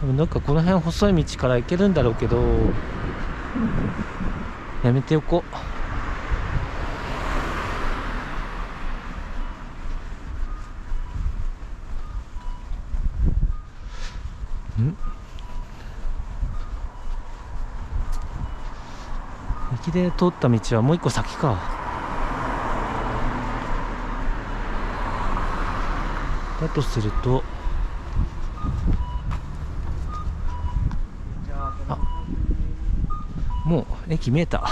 なんかこの辺細い道から行けるんだろうけど、やめておこう。駅で通った道はもう一個先か。だとすると、あ、もう駅見えた。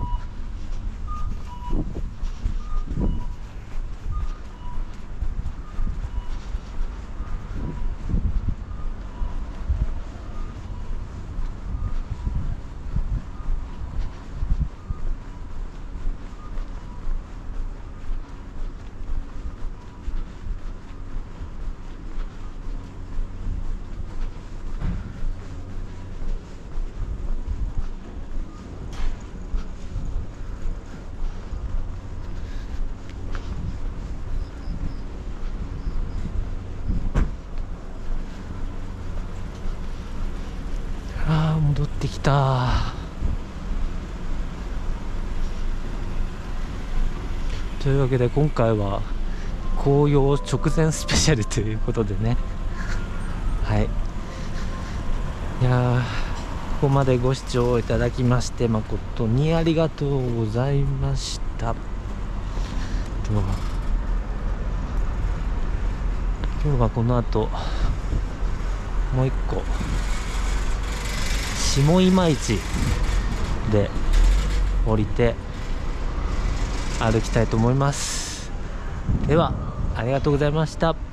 戻ってきた。というわけで今回は紅葉直前スペシャルということでね、はい、いやここまでご視聴いただきまして誠にありがとうございました。今日はこの後もう一個下今市で降りて歩きたいと思います。ではありがとうございました。